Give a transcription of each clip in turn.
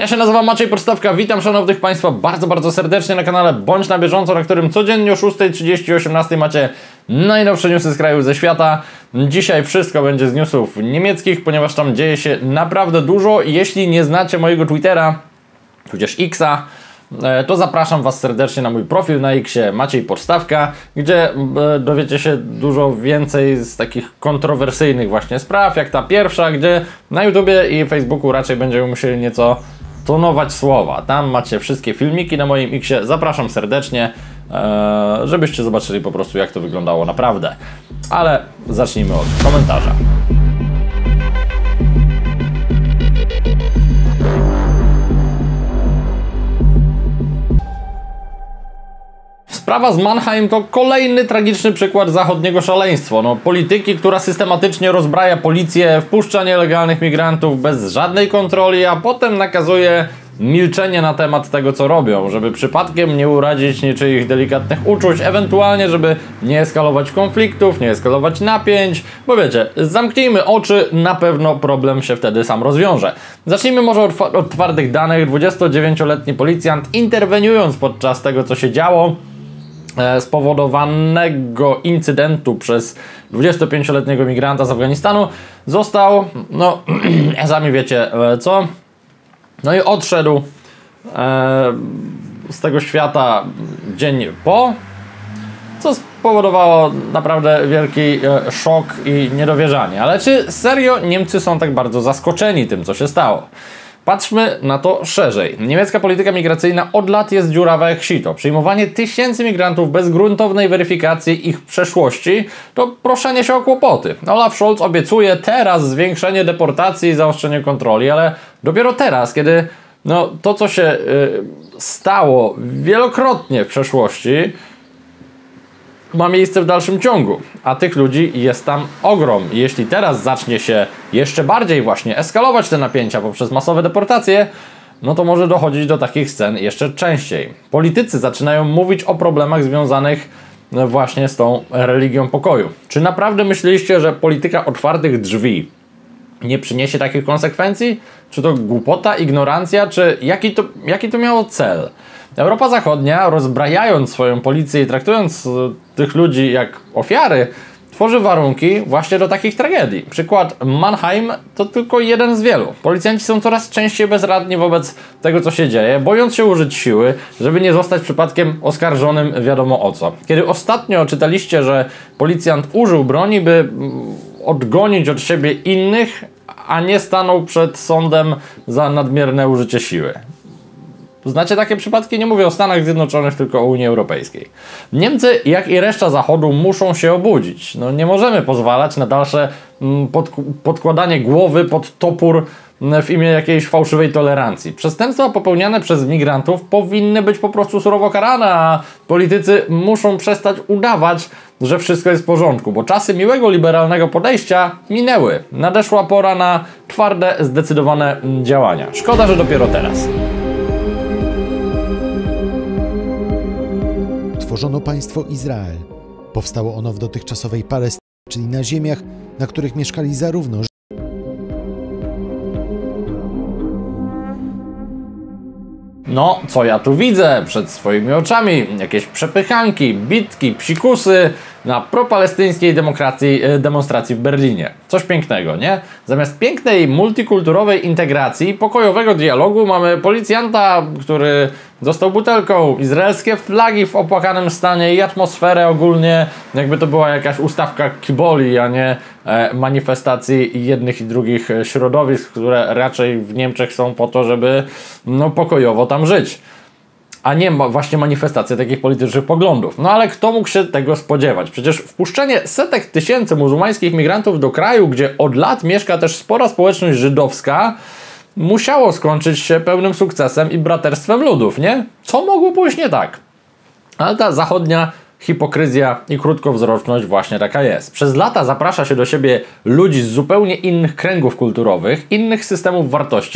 Ja się nazywam Maciej Podstawka, witam szanownych Państwa bardzo serdecznie na kanale Bądź na bieżąco, na którym codziennie o 6:30 i 18:00 macie najnowsze newsy z kraju, ze świata. Dzisiaj wszystko będzie z newsów niemieckich, ponieważ tam dzieje się naprawdę dużo. Jeśli nie znacie mojego Twittera, tudzież Xa, to zapraszam Was serdecznie na mój profil na Xie Maciej Podstawka, gdzie dowiecie się dużo więcej z takich kontrowersyjnych właśnie spraw, jak ta pierwsza, gdzie na YouTubie i Facebooku raczej będziemy musieli nieco tonować słowa. Tam macie wszystkie filmiki na moim Xie. Zapraszam serdecznie, żebyście zobaczyli po prostu, jak to wyglądało naprawdę. Ale zacznijmy od komentarza. Sprawa z Mannheim to kolejny tragiczny przykład zachodniego szaleństwa. Polityki, która systematycznie rozbraja policję, wpuszcza nielegalnych migrantów bez żadnej kontroli, a potem nakazuje milczenie na temat tego, co robią, żeby przypadkiem nie urazić niczyich delikatnych uczuć, ewentualnie żeby nie eskalować konfliktów, nie eskalować napięć, bo wiecie, zamknijmy oczy, na pewno problem się wtedy sam rozwiąże. Zacznijmy może od twardych danych. 29-letni policjant, interweniując podczas tego, co się działo, spowodowanego incydentu przez 25-letniego migranta z Afganistanu, został, sami wiecie co, i odszedł z tego świata dzień po, co spowodowało naprawdę wielki szok i niedowierzanie. Ale czy serio Niemcy są tak bardzo zaskoczeni tym, co się stało? Patrzmy na to szerzej. Niemiecka polityka migracyjna od lat jest dziurawa jak sito. Przyjmowanie tysięcy migrantów bez gruntownej weryfikacji ich przeszłości to proszenie się o kłopoty. Olaf Scholz obiecuje teraz zwiększenie deportacji i zaostrzenie kontroli, ale dopiero teraz, kiedy to, co się stało wielokrotnie w przeszłości, ma miejsce w dalszym ciągu, a tych ludzi jest tam ogrom. I jeśli teraz zacznie się jeszcze bardziej właśnie eskalować te napięcia poprzez masowe deportacje, to może dochodzić do takich scen jeszcze częściej. Politycy zaczynają mówić o problemach związanych właśnie z tą religią pokoju. Czy naprawdę myśleliście, że polityka otwartych drzwi nie przyniesie takich konsekwencji? Czy to głupota, ignorancja, czy jaki to miało cel? Europa Zachodnia, rozbrajając swoją policję i traktując tych ludzi jak ofiary, tworzy warunki właśnie do takich tragedii. Przykład Mannheim to tylko jeden z wielu. Policjanci są coraz częściej bezradni wobec tego, co się dzieje, bojąc się użyć siły, żeby nie zostać przypadkiem oskarżonym wiadomo o co. Kiedy ostatnio czytaliście, że policjant użył broni, by odgonić od siebie innych, a nie stanął przed sądem za nadmierne użycie siły? Znacie takie przypadki? Nie mówię o Stanach Zjednoczonych, tylko o Unii Europejskiej. Niemcy, jak i reszta Zachodu, muszą się obudzić. Nie możemy pozwalać na dalsze podkładanie głowy pod topór w imię jakiejś fałszywej tolerancji. Przestępstwa popełniane przez migrantów powinny być po prostu surowo karane, a politycy muszą przestać udawać, że wszystko jest w porządku, bo czasy miłego, liberalnego podejścia minęły. Nadeszła pora na twarde, zdecydowane działania. Szkoda, że dopiero teraz. Tworzono państwo Izrael. Powstało ono w dotychczasowej Palestynie, czyli na ziemiach, na których mieszkali zarówno co ja tu widzę przed swoimi oczami? Jakieś przepychanki, bitki, psikusy na propalestyńskiej demonstracji w Berlinie. Coś pięknego, nie? Zamiast pięknej, multikulturowej integracji, pokojowego dialogu mamy policjanta, który dostał butelką, izraelskie flagi w opłakanym stanie i atmosferę ogólnie, jakby to była jakaś ustawka kiboli, a nie manifestacji jednych i drugich środowisk, które raczej w Niemczech są po to, żeby pokojowo tam żyć, a nie właśnie manifestacje takich politycznych poglądów. Ale kto mógł się tego spodziewać? Przecież wpuszczenie setek tysięcy muzułmańskich migrantów do kraju, gdzie od lat mieszka też spora społeczność żydowska, musiało skończyć się pełnym sukcesem i braterstwem ludów, nie? Co mogło pójść nie tak? Ale ta zachodnia hipokryzja i krótkowzroczność właśnie taka jest. Przez lata zaprasza się do siebie ludzi z zupełnie innych kręgów kulturowych, innych systemów wartości,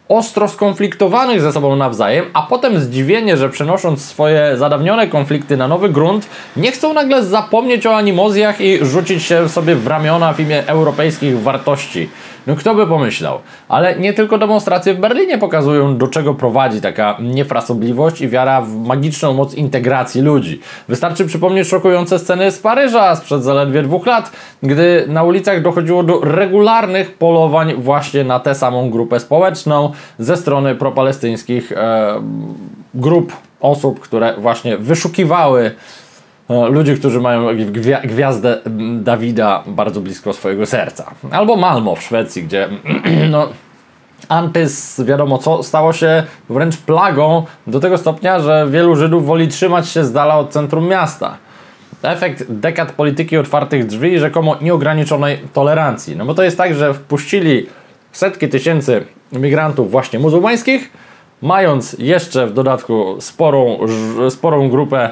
ostro skonfliktowanych ze sobą nawzajem, a potem zdziwienie, że przenosząc swoje zadawnione konflikty na nowy grunt, nie chcą nagle zapomnieć o animozjach i rzucić się sobie w ramiona w imię europejskich wartości. No kto by pomyślał? Ale nie tylko demonstracje w Berlinie pokazują, do czego prowadzi taka niefrasobliwość i wiara w magiczną moc integracji ludzi. Wystarczy przypomnieć szokujące sceny z Paryża sprzed zaledwie 2 lat, gdy na ulicach dochodziło do regularnych polowań właśnie na tę samą grupę społeczną ze strony propalestyńskich grup osób, które właśnie wyszukiwały ludzi, którzy mają gwiazdę Dawida bardzo blisko swojego serca. Albo Malmo w Szwecji, gdzie no, antys, wiadomo co, stało się wręcz plagą do tego stopnia, że wielu Żydów woli trzymać się z dala od centrum miasta. Efekt dekad polityki otwartych drzwi i rzekomo nieograniczonej tolerancji. No bo to jest tak, że wpuścili setki tysięcy migrantów właśnie muzułmańskich, mając jeszcze w dodatku sporą grupę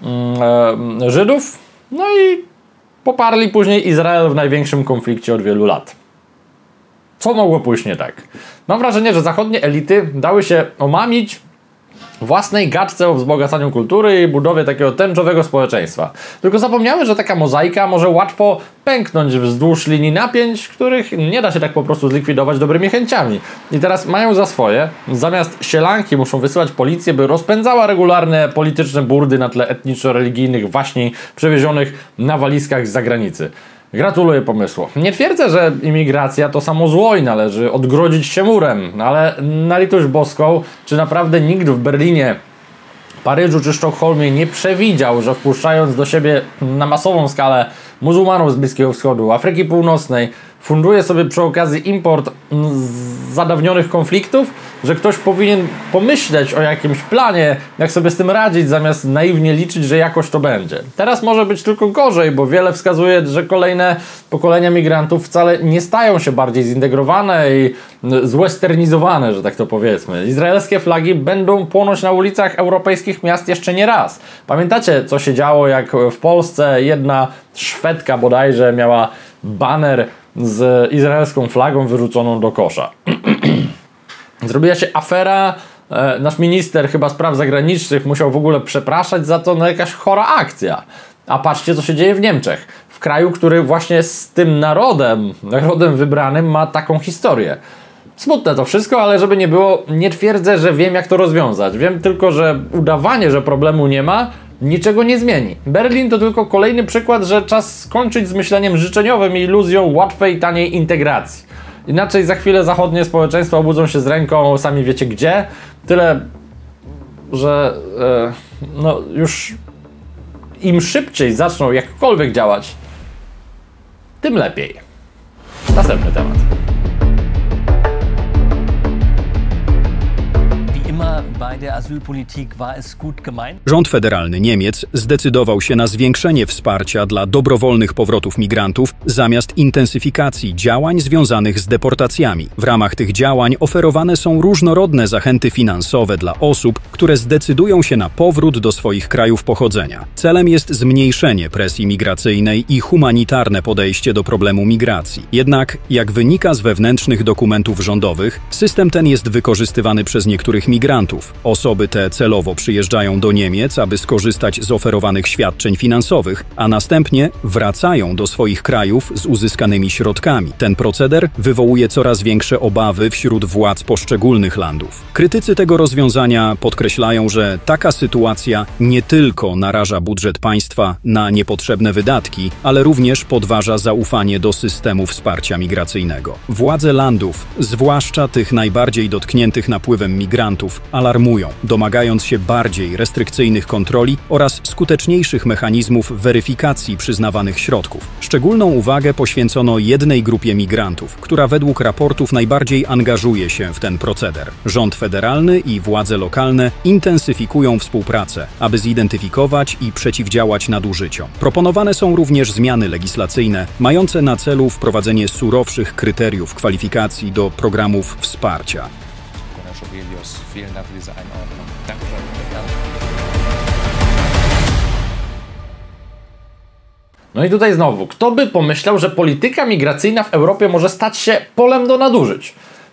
Żydów, no i poparli później Izrael w największym konflikcie od wielu lat. Co mogło pójść nie tak? Mam wrażenie, że zachodnie elity dały się omamić własnej gadce o wzbogacaniu kultury i budowie takiego tęczowego społeczeństwa. Tylko zapomniały, że taka mozaika może łatwo pęknąć wzdłuż linii napięć, których nie da się tak po prostu zlikwidować dobrymi chęciami. I teraz mają za swoje, zamiast sielanki muszą wysyłać policję, by rozpędzała regularne polityczne burdy na tle etniczno-religijnych waśni przewiezionych na walizkach z zagranicy. Gratuluję pomysłu. Nie twierdzę, że imigracja to samo zło i należy odgrodzić się murem, ale na litość boską, czy naprawdę nikt w Berlinie, Paryżu czy Sztokholmie nie przewidział, że wpuszczając do siebie na masową skalę muzułmanów z Bliskiego Wschodu, Afryki Północnej, funduje sobie przy okazji import zadawnionych konfliktów, że ktoś powinien pomyśleć o jakimś planie, jak sobie z tym radzić, zamiast naiwnie liczyć, że jakoś to będzie. Teraz może być tylko gorzej, bo wiele wskazuje, że kolejne pokolenia migrantów wcale nie stają się bardziej zintegrowane i zwesternizowane, że tak to powiedzmy. Izraelskie flagi będą płonąć na ulicach europejskich miast jeszcze nie raz. Pamiętacie, co się działo, jak w Polsce jedna Szwedka bodajże miała baner z izraelską flagą wyrzuconą do kosza. Zrobiła się afera, nasz minister chyba spraw zagranicznych musiał w ogóle przepraszać za to, no jakaś chora akcja. A patrzcie, co się dzieje w Niemczech. W kraju, który właśnie z tym narodem wybranym ma taką historię. Smutne to wszystko, ale żeby nie było, nie twierdzę, że wiem jak to rozwiązać. Wiem tylko, że udawanie, że problemu nie ma, niczego nie zmieni. Berlin to tylko kolejny przykład, że czas skończyć z myśleniem życzeniowym i iluzją łatwej, taniej integracji. Inaczej za chwilę zachodnie społeczeństwa obudzą się z ręką, sami wiecie gdzie. Tyle, że no już im szybciej zaczną jakkolwiek działać, tym lepiej. Następny temat. Rząd federalny Niemiec zdecydował się na zwiększenie wsparcia dla dobrowolnych powrotów migrantów zamiast intensyfikacji działań związanych z deportacjami. W ramach tych działań oferowane są różnorodne zachęty finansowe dla osób, które zdecydują się na powrót do swoich krajów pochodzenia. Celem jest zmniejszenie presji migracyjnej i humanitarne podejście do problemu migracji. Jednak, jak wynika z wewnętrznych dokumentów rządowych, system ten jest wykorzystywany przez niektórych migrantów. Osoby te celowo przyjeżdżają do Niemiec, aby skorzystać z oferowanych świadczeń finansowych, a następnie wracają do swoich krajów z uzyskanymi środkami. Ten proceder wywołuje coraz większe obawy wśród władz poszczególnych landów. Krytycy tego rozwiązania podkreślają, że taka sytuacja nie tylko naraża budżet państwa na niepotrzebne wydatki, ale również podważa zaufanie do systemu wsparcia migracyjnego. Władze landów, zwłaszcza tych najbardziej dotkniętych napływem migrantów, alarmują, domagając się bardziej restrykcyjnych kontroli oraz skuteczniejszych mechanizmów weryfikacji przyznawanych środków. Szczególną uwagę poświęcono jednej grupie migrantów, która według raportów najbardziej angażuje się w ten proceder. Rząd federalny i władze lokalne intensyfikują współpracę, aby zidentyfikować i przeciwdziałać nadużyciom. Proponowane są również zmiany legislacyjne, mające na celu wprowadzenie surowszych kryteriów kwalifikacji do programów wsparcia. No i tutaj znowu, kto by pomyślał, że polityka migracyjna w Europie może stać się polem do nadużyć?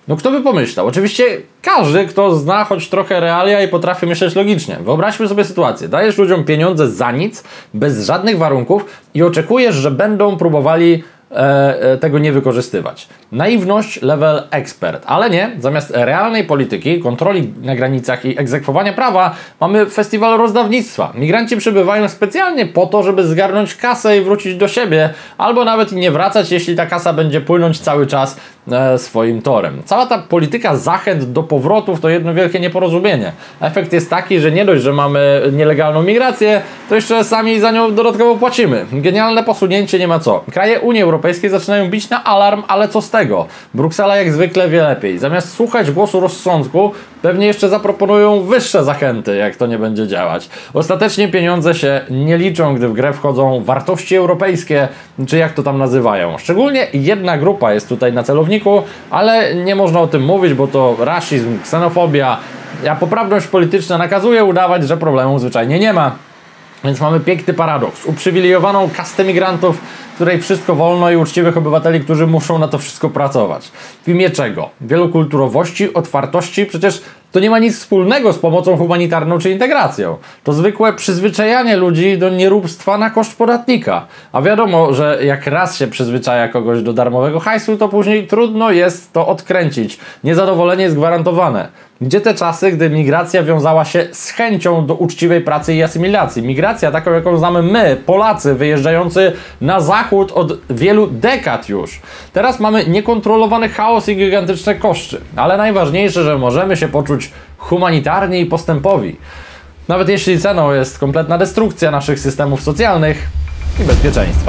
No kto by pomyślał? Oczywiście każdy, kto zna choć trochę realia i potrafi myśleć logicznie. Wyobraźmy sobie sytuację. Dajesz ludziom pieniądze za nic, bez żadnych warunków i oczekujesz, że będą próbowali tego nie wykorzystywać. Naiwność level ekspert, ale nie, zamiast realnej polityki, kontroli na granicach i egzekwowania prawa mamy festiwal rozdawnictwa. Migranci przybywają specjalnie po to, żeby zgarnąć kasę i wrócić do siebie, albo nawet nie wracać, jeśli ta kasa będzie płynąć cały czas swoim torem. Cała ta polityka zachęt do powrotów to jedno wielkie nieporozumienie. Efekt jest taki, że nie dość, że mamy nielegalną migrację, to jeszcze sami za nią dodatkowo płacimy. Genialne posunięcie, nie ma co. Kraje Unii Europejskiej zaczynają bić na alarm, ale co z tego? Bruksela jak zwykle wie lepiej. Zamiast słuchać głosu rozsądku, pewnie jeszcze zaproponują wyższe zachęty, jak to nie będzie działać. Ostatecznie pieniądze się nie liczą, gdy w grę wchodzą wartości europejskie, czy jak to tam nazywają. Szczególnie jedna grupa jest tutaj na celowniku, ale nie można o tym mówić, bo to rasizm, ksenofobia, a poprawność polityczna nakazuje udawać, że problemu zwyczajnie nie ma. Więc mamy piękny paradoks. Uprzywilejowaną kastę migrantów, której wszystko wolno i uczciwych obywateli, którzy muszą na to wszystko pracować. W imię czego? Wielokulturowości, otwartości? Przecież to nie ma nic wspólnego z pomocą humanitarną czy integracją. To zwykłe przyzwyczajanie ludzi do nieróbstwa na koszt podatnika. A wiadomo, że jak raz się przyzwyczaja kogoś do darmowego hajsu, to później trudno jest to odkręcić. Niezadowolenie jest gwarantowane. Gdzie te czasy, gdy migracja wiązała się z chęcią do uczciwej pracy i asymilacji? Migracja taką, jaką znamy my, Polacy, wyjeżdżający na zachód od wielu dekad już. Teraz mamy niekontrolowany chaos i gigantyczne koszty. Ale najważniejsze, że możemy się poczuć humanitarni i postępowi. Nawet jeśli ceną jest kompletna destrukcja naszych systemów socjalnych i bezpieczeństwa.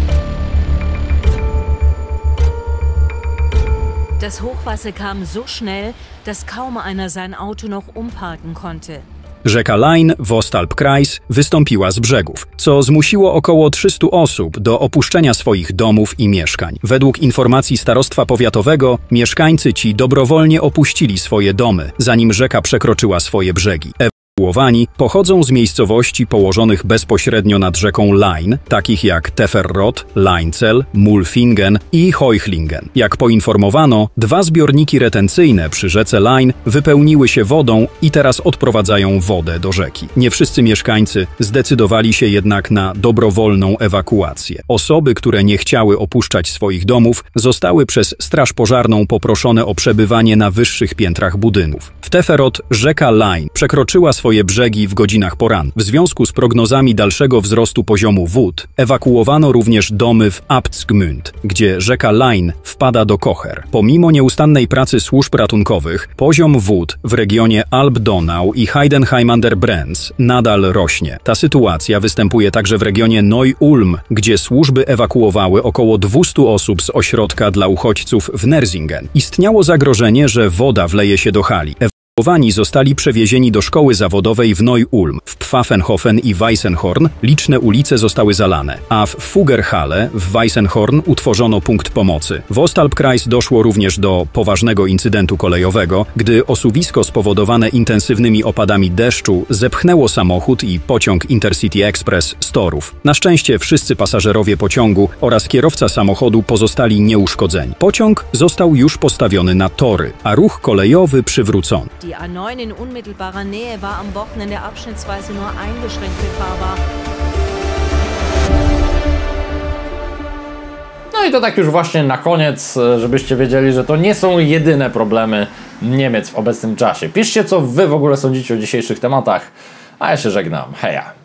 Das Hochwasser kam so schnell, dass kaum einer sein Auto noch umparken konnte. Rzeka Lein w Ostalbkreis wystąpiła z brzegów, co zmusiło około 300 osób do opuszczenia swoich domów i mieszkań. Według informacji starostwa powiatowego, mieszkańcy ci dobrowolnie opuścili swoje domy, zanim rzeka przekroczyła swoje brzegi. Ewakuowani pochodzą z miejscowości położonych bezpośrednio nad rzeką Lein, takich jak Teferrot, Leinzel, Mulfingen i Heuchlingen. Jak poinformowano, 2 zbiorniki retencyjne przy rzece Lein wypełniły się wodą i teraz odprowadzają wodę do rzeki. Nie wszyscy mieszkańcy zdecydowali się jednak na dobrowolną ewakuację. Osoby, które nie chciały opuszczać swoich domów, zostały przez straż pożarną poproszone o przebywanie na wyższych piętrach budynków. W Teferrot rzeka Lein przekroczyła swoje brzegi w godzinach porannych. W związku z prognozami dalszego wzrostu poziomu wód ewakuowano również domy w Abtsgmünd, gdzie rzeka Lein wpada do Kocher. Pomimo nieustannej pracy służb ratunkowych, poziom wód w regionie Alb-Donau i Heidenheim an der Brenz nadal rośnie. Ta sytuacja występuje także w regionie Neu-Ulm, gdzie służby ewakuowały około 200 osób z ośrodka dla uchodźców w Nersingen. Istniało zagrożenie, że woda wleje się do hali. Ewakuowani zostali przewiezieni do szkoły zawodowej w Neu-Ulm. W Pfaffenhofen i Weissenhorn liczne ulice zostały zalane, a w Fuggerhalle w Weissenhorn utworzono punkt pomocy. W Ostalbkreis doszło również do poważnego incydentu kolejowego, gdy osuwisko spowodowane intensywnymi opadami deszczu zepchnęło samochód i pociąg Intercity Express z torów. Na szczęście wszyscy pasażerowie pociągu oraz kierowca samochodu pozostali nieuszkodzeni. Pociąg został już postawiony na tory, a ruch kolejowy przywrócony. Die A9 in unmittelbarer Nähe war am Wochenende abschnittsweise nur eingeschränkt befahrbar. No i to tak już właśnie na koniec, żebyście wiedzieli, że to nie są jedyne problemy Niemiec w obecnym czasie. Piszcie, co wy w ogóle sądzicie o dzisiejszych tematach, a ja się żegnam. Heja!